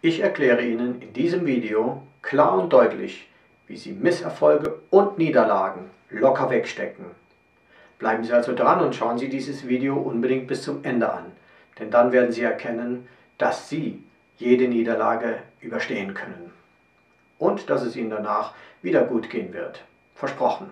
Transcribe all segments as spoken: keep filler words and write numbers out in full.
Ich erkläre Ihnen in diesem Video klar und deutlich, wie Sie Misserfolge und Niederlagen locker wegstecken. Bleiben Sie also dran und schauen Sie dieses Video unbedingt bis zum Ende an, denn dann werden Sie erkennen, dass Sie jede Niederlage überstehen können und dass es Ihnen danach wieder gut gehen wird. Versprochen.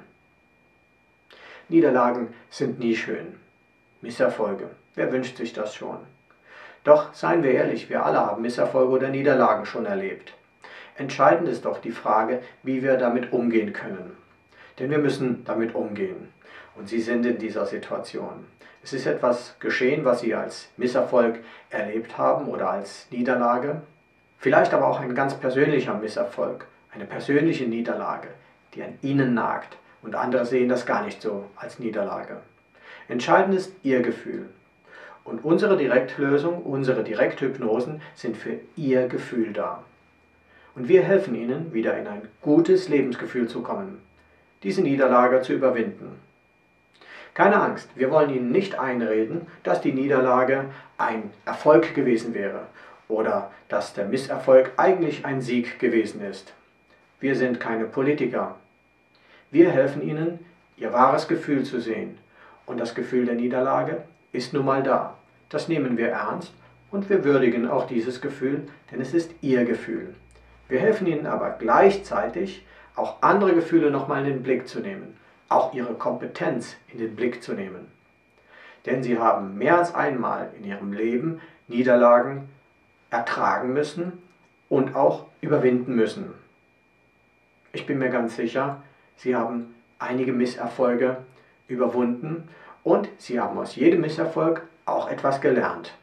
Niederlagen sind nie schön. Misserfolge, wer wünscht sich das schon? Doch seien wir ehrlich, wir alle haben Misserfolge oder Niederlagen schon erlebt. Entscheidend ist doch die Frage, wie wir damit umgehen können. Denn wir müssen damit umgehen. Und Sie sind in dieser Situation. Es ist etwas geschehen, was Sie als Misserfolg erlebt haben oder als Niederlage. Vielleicht aber auch ein ganz persönlicher Misserfolg, eine persönliche Niederlage, die an Ihnen nagt. Und andere sehen das gar nicht so als Niederlage. Entscheidend ist Ihr Gefühl. Und unsere Direktlösung, unsere Direkthypnosen sind für Ihr Gefühl da. Und wir helfen Ihnen, wieder in ein gutes Lebensgefühl zu kommen, diese Niederlage zu überwinden. Keine Angst, wir wollen Ihnen nicht einreden, dass die Niederlage ein Erfolg gewesen wäre oder dass der Misserfolg eigentlich ein Sieg gewesen ist. Wir sind keine Politiker. Wir helfen Ihnen, Ihr wahres Gefühl zu sehen. Und das Gefühl der Niederlage ist nun mal da. Das nehmen wir ernst und wir würdigen auch dieses Gefühl, denn es ist Ihr Gefühl. Wir helfen Ihnen aber gleichzeitig, auch andere Gefühle nochmal in den Blick zu nehmen, auch Ihre Kompetenz in den Blick zu nehmen. Denn Sie haben mehr als einmal in Ihrem Leben Niederlagen ertragen müssen und auch überwinden müssen. Ich bin mir ganz sicher, Sie haben einige Misserfolge überwunden und Sie haben aus jedem Misserfolg auch etwas gelernt.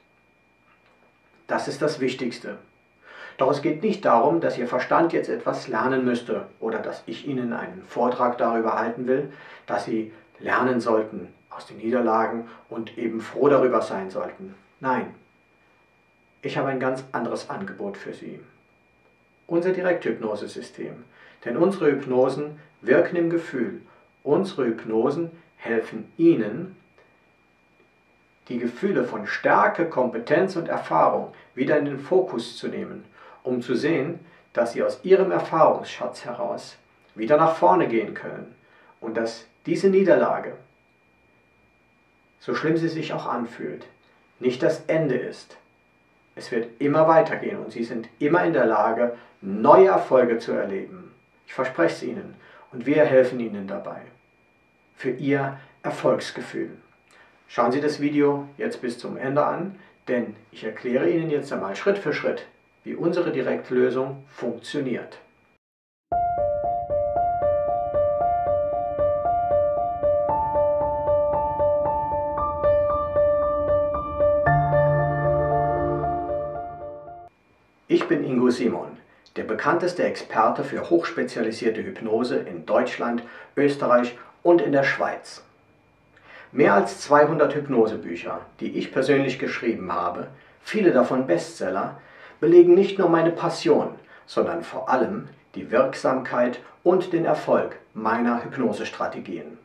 Das ist das Wichtigste. Doch es geht nicht darum, dass Ihr Verstand jetzt etwas lernen müsste oder dass ich Ihnen einen Vortrag darüber halten will, dass Sie lernen sollten aus den Niederlagen und eben froh darüber sein sollten. Nein, ich habe ein ganz anderes Angebot für Sie. Unser Direkthypnosesystem. Denn unsere Hypnosen wirken im Gefühl. Unsere Hypnosen helfen Ihnen, die Gefühle von Stärke, Kompetenz und Erfahrung wieder in den Fokus zu nehmen, um zu sehen, dass Sie aus Ihrem Erfahrungsschatz heraus wieder nach vorne gehen können und dass diese Niederlage, so schlimm sie sich auch anfühlt, nicht das Ende ist. Es wird immer weitergehen und Sie sind immer in der Lage, neue Erfolge zu erleben. Ich verspreche es Ihnen und wir helfen Ihnen dabei. Für Ihr Erfolgsgefühl. Schauen Sie das Video jetzt bis zum Ende an, denn ich erkläre Ihnen jetzt einmal Schritt für Schritt, wie unsere Direktlösung funktioniert. Ich bin Ingo Simon, der bekannteste Experte für hochspezialisierte Hypnose in Deutschland, Österreich und in der Schweiz. Mehr als zweihundert Hypnosebücher, die ich persönlich geschrieben habe, viele davon Bestseller, belegen nicht nur meine Passion, sondern vor allem die Wirksamkeit und den Erfolg meiner Hypnosestrategien.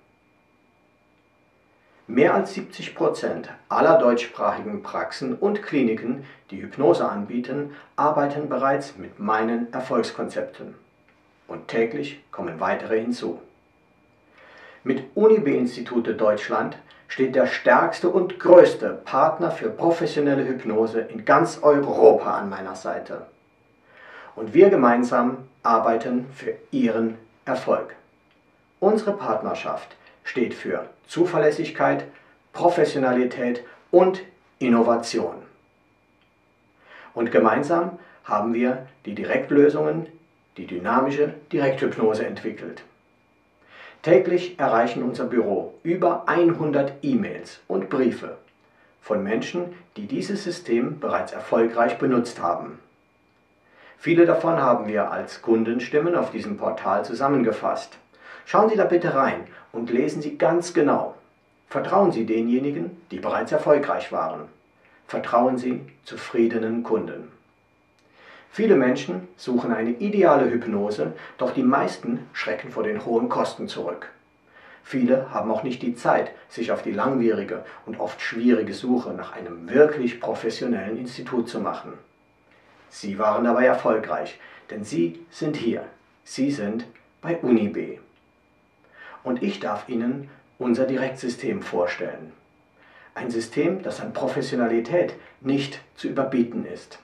Mehr als siebzig Prozent aller deutschsprachigen Praxen und Kliniken, die Hypnose anbieten, arbeiten bereits mit meinen Erfolgskonzepten. Und täglich kommen weitere hinzu. Mit Unibe-Institute Deutschland steht der stärkste und größte Partner für professionelle Hypnose in ganz Europa an meiner Seite. Und wir gemeinsam arbeiten für Ihren Erfolg. Unsere Partnerschaft steht für Zuverlässigkeit, Professionalität und Innovation. Und gemeinsam haben wir die Direktlösungen, die dynamische Direkthypnose entwickelt. Täglich erreichen unser Büro über hundert E-Mails und Briefe von Menschen, die dieses System bereits erfolgreich benutzt haben. Viele davon haben wir als Kundenstimmen auf diesem Portal zusammengefasst. Schauen Sie da bitte rein und lesen Sie ganz genau. Vertrauen Sie denjenigen, die bereits erfolgreich waren. Vertrauen Sie zufriedenen Kunden. Viele Menschen suchen eine ideale Hypnose, doch die meisten schrecken vor den hohen Kosten zurück. Viele haben auch nicht die Zeit, sich auf die langwierige und oft schwierige Suche nach einem wirklich professionellen Institut zu machen. Sie waren dabei erfolgreich, denn Sie sind hier. Sie sind bei UniB. Und ich darf Ihnen unser Direktsystem vorstellen. Ein System, das an Professionalität nicht zu überbieten ist.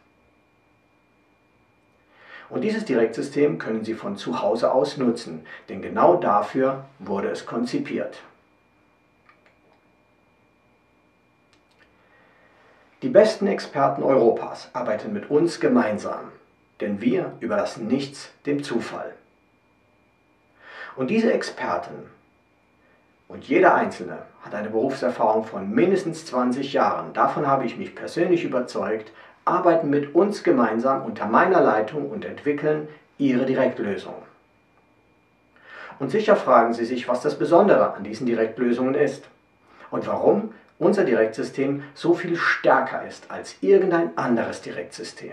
Und dieses Direktsystem können Sie von zu Hause aus nutzen, denn genau dafür wurde es konzipiert. Die besten Experten Europas arbeiten mit uns gemeinsam, denn wir überlassen nichts dem Zufall. Und diese Experten, und jeder Einzelne hat eine Berufserfahrung von mindestens zwanzig Jahren, davon habe ich mich persönlich überzeugt, arbeiten mit uns gemeinsam unter meiner Leitung und entwickeln ihre Direktlösung. Und sicher fragen Sie sich, was das Besondere an diesen Direktlösungen ist und warum unser Direktsystem so viel stärker ist als irgendein anderes Direktsystem.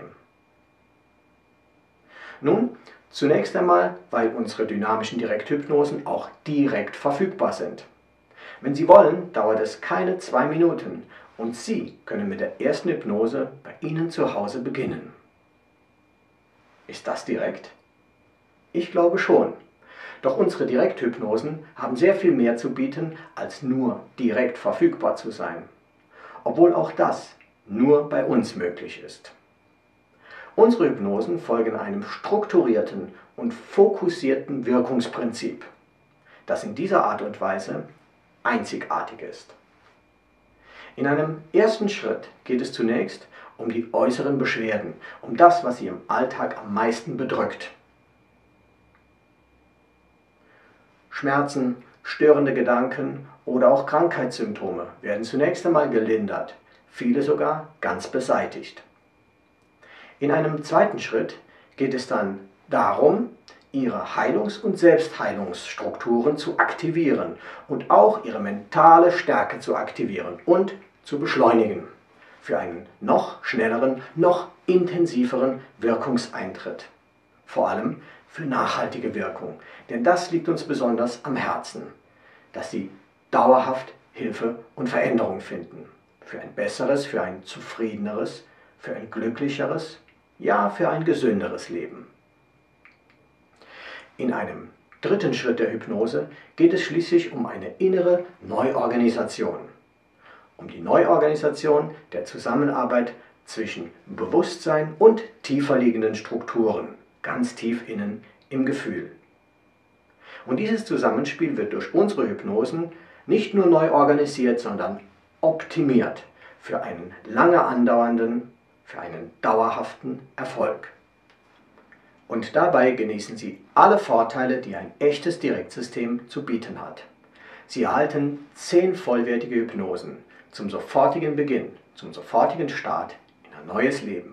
Nun, zunächst einmal, weil unsere dynamischen Direkthypnosen auch direkt verfügbar sind. Wenn Sie wollen, dauert es keine zwei Minuten und Sie können mit der ersten Hypnose bei Ihnen zu Hause beginnen. Ist das direkt? Ich glaube schon. Doch unsere Direkthypnosen haben sehr viel mehr zu bieten, als nur direkt verfügbar zu sein. Obwohl auch das nur bei uns möglich ist. Unsere Hypnosen folgen einem strukturierten und fokussierten Wirkungsprinzip, das in dieser Art und Weise einzigartig ist. In einem ersten Schritt geht es zunächst um die äußeren Beschwerden, um das, was Sie im Alltag am meisten bedrückt. Schmerzen, störende Gedanken oder auch Krankheitssymptome werden zunächst einmal gelindert, viele sogar ganz beseitigt. In einem zweiten Schritt geht es dann darum, Ihre Heilungs- und Selbstheilungsstrukturen zu aktivieren und auch Ihre mentale Stärke zu aktivieren und zu beschleunigen für einen noch schnelleren, noch intensiveren Wirkungseintritt. Vor allem für nachhaltige Wirkung, denn das liegt uns besonders am Herzen, dass Sie dauerhaft Hilfe und Veränderung finden. Für ein besseres, für ein zufriedeneres, für ein glücklicheres, ja, für ein gesünderes Leben. In einem dritten Schritt der Hypnose geht es schließlich um eine innere Neuorganisation. Um die Neuorganisation der Zusammenarbeit zwischen Bewusstsein und tiefer liegenden Strukturen, ganz tief innen im Gefühl. Und dieses Zusammenspiel wird durch unsere Hypnosen nicht nur neu organisiert, sondern optimiert für einen lange andauernden, für einen dauerhaften Erfolg. Und dabei genießen Sie alle Vorteile, die ein echtes Direktsystem zu bieten hat. Sie erhalten zehn vollwertige Hypnosen zum sofortigen Beginn, zum sofortigen Start in ein neues Leben.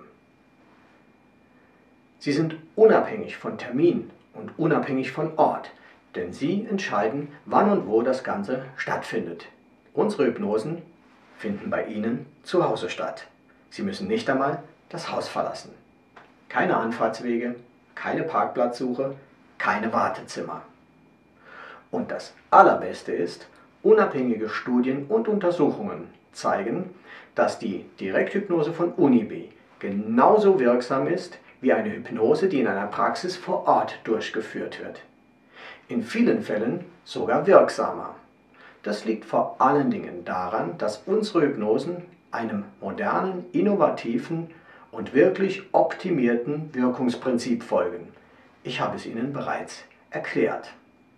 Sie sind unabhängig von Termin und unabhängig von Ort, denn Sie entscheiden, wann und wo das Ganze stattfindet. Unsere Hypnosen finden bei Ihnen zu Hause statt. Sie müssen nicht einmal das Haus verlassen. Keine Anfahrtswege, keine Parkplatzsuche, keine Wartezimmer. Und das Allerbeste ist, unabhängige Studien und Untersuchungen zeigen, dass die Direkthypnose von UniB genauso wirksam ist wie eine Hypnose, die in einer Praxis vor Ort durchgeführt wird. In vielen Fällen sogar wirksamer. Das liegt vor allen Dingen daran, dass unsere Hypnosen einem modernen, innovativen und wirklich optimierten Wirkungsprinzip folgen. Ich habe es Ihnen bereits erklärt.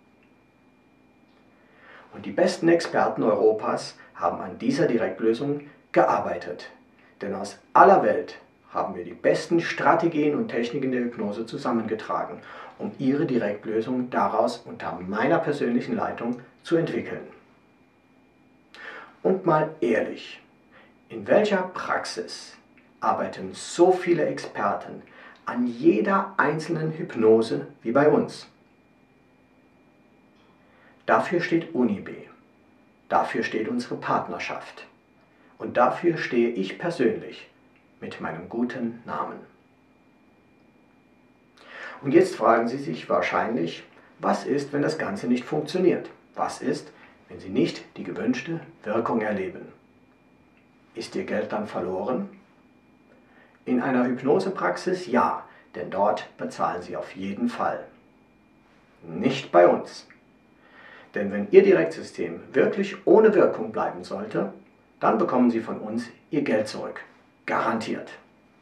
Und die besten Experten Europas haben an dieser Direktlösung gearbeitet. Denn aus aller Welt haben wir die besten Strategien und Techniken der Hypnose zusammengetragen, um Ihre Direktlösung daraus unter meiner persönlichen Leitung zu entwickeln. Und mal ehrlich, in welcher Praxis arbeiten so viele Experten an jeder einzelnen Hypnose wie bei uns? Dafür steht UniB, dafür steht unsere Partnerschaft und dafür stehe ich persönlich mit meinem guten Namen. Und jetzt fragen Sie sich wahrscheinlich, was ist, wenn das Ganze nicht funktioniert? Was ist, wenn Sie nicht die gewünschte Wirkung erleben? Ist Ihr Geld dann verloren? In einer Hypnosepraxis ja, denn dort bezahlen Sie auf jeden Fall. Nicht bei uns. Denn wenn Ihr Direktsystem wirklich ohne Wirkung bleiben sollte, dann bekommen Sie von uns Ihr Geld zurück. Garantiert.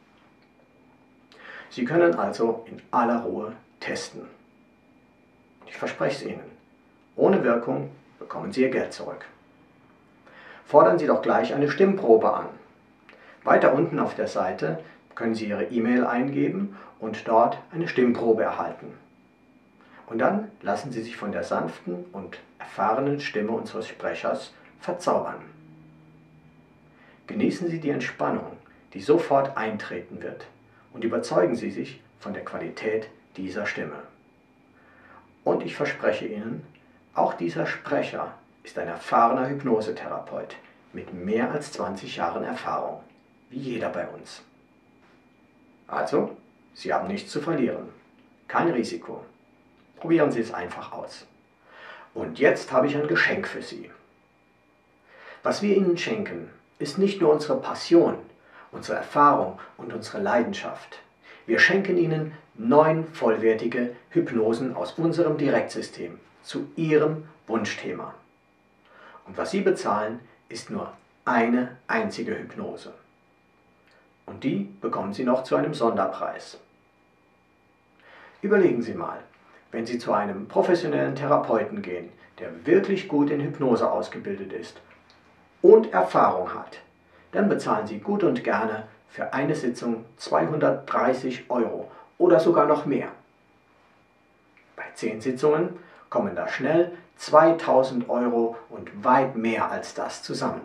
Sie können also in aller Ruhe testen. Ich verspreche es Ihnen. Ohne Wirkung bekommen Sie Ihr Geld zurück. Fordern Sie doch gleich eine Stimmprobe an. Weiter unten auf der Seite können Sie Ihre E-Mail eingeben und dort eine Stimmprobe erhalten. Und dann lassen Sie sich von der sanften und erfahrenen Stimme unseres Sprechers verzaubern. Genießen Sie die Entspannung, die sofort eintreten wird, und überzeugen Sie sich von der Qualität dieser Stimme. Und ich verspreche Ihnen, auch dieser Sprecher ist ein erfahrener Hypnosetherapeut mit mehr als zwanzig Jahren Erfahrung, wie jeder bei uns. Also, Sie haben nichts zu verlieren, kein Risiko. Probieren Sie es einfach aus. Und jetzt habe ich ein Geschenk für Sie. Was wir Ihnen schenken, ist nicht nur unsere Passion, unsere Erfahrung und unsere Leidenschaft. Wir schenken Ihnen neun vollwertige Hypnosen aus unserem Direktsystem zu Ihrem Wunschthema. Und was Sie bezahlen, ist nur eine einzige Hypnose. Und die bekommen Sie noch zu einem Sonderpreis. Überlegen Sie mal, wenn Sie zu einem professionellen Therapeuten gehen, der wirklich gut in Hypnose ausgebildet ist und Erfahrung hat, dann bezahlen Sie gut und gerne für eine Sitzung zweihundertdreißig Euro oder sogar noch mehr. Bei zehn Sitzungen kommen da schnell zweitausend Euro und weit mehr als das zusammen.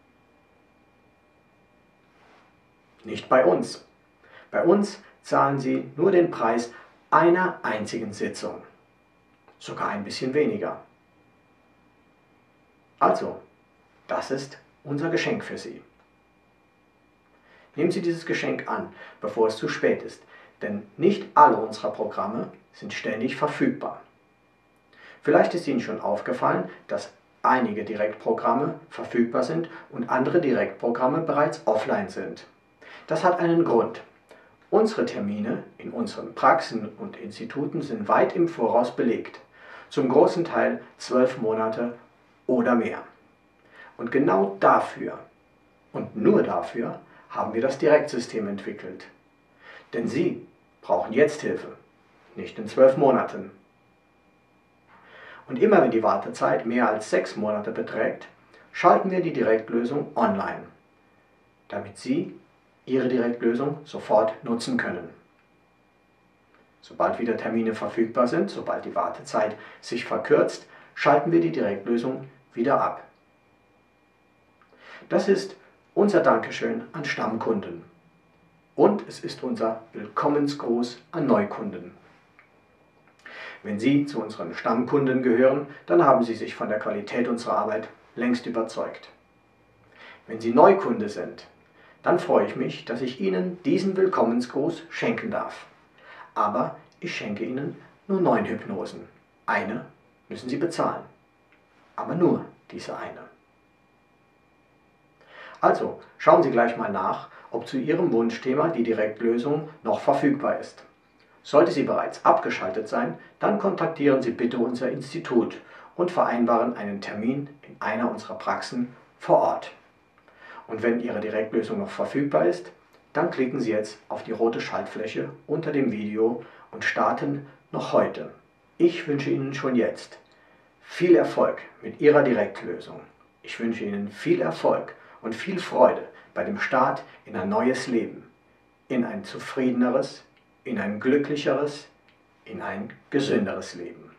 Nicht bei uns. Bei uns zahlen Sie nur den Preis einer einzigen Sitzung. Sogar ein bisschen weniger. Also, das ist unser Geschenk für Sie. Nehmen Sie dieses Geschenk an, bevor es zu spät ist, denn nicht alle unserer Programme sind ständig verfügbar. Vielleicht ist Ihnen schon aufgefallen, dass einige Direktprogramme verfügbar sind und andere Direktprogramme bereits offline sind. Das hat einen Grund. Unsere Termine in unseren Praxen und Instituten sind weit im Voraus belegt, zum großen Teil zwölf Monate oder mehr. Und genau dafür und nur dafür haben wir das Direktsystem entwickelt. Denn Sie brauchen jetzt Hilfe, nicht in zwölf Monaten. Und immer wenn die Wartezeit mehr als sechs Monate beträgt, schalten wir die Direktlösung online, damit Sie Ihre Direktlösung sofort nutzen können. Sobald wieder Termine verfügbar sind, sobald die Wartezeit sich verkürzt, schalten wir die Direktlösung wieder ab. Das ist unser Dankeschön an Stammkunden. Und es ist unser Willkommensgruß an Neukunden. Wenn Sie zu unseren Stammkunden gehören, dann haben Sie sich von der Qualität unserer Arbeit längst überzeugt. Wenn Sie Neukunde sind, dann freue ich mich, dass ich Ihnen diesen Willkommensgruß schenken darf. Aber ich schenke Ihnen nur neun Hypnosen. Eine müssen Sie bezahlen. Aber nur diese eine. Also, schauen Sie gleich mal nach, ob zu Ihrem Wunschthema die Direktlösung noch verfügbar ist. Sollte sie bereits abgeschaltet sein, dann kontaktieren Sie bitte unser Institut und vereinbaren einen Termin in einer unserer Praxen vor Ort. Und wenn Ihre Direktlösung noch verfügbar ist, dann klicken Sie jetzt auf die rote Schaltfläche unter dem Video und starten noch heute. Ich wünsche Ihnen schon jetzt viel Erfolg mit Ihrer Direktlösung. Ich wünsche Ihnen viel Erfolg und viel Freude bei dem Start in ein neues Leben, in ein zufriedeneres, in ein glücklicheres, in ein gesünderes Leben.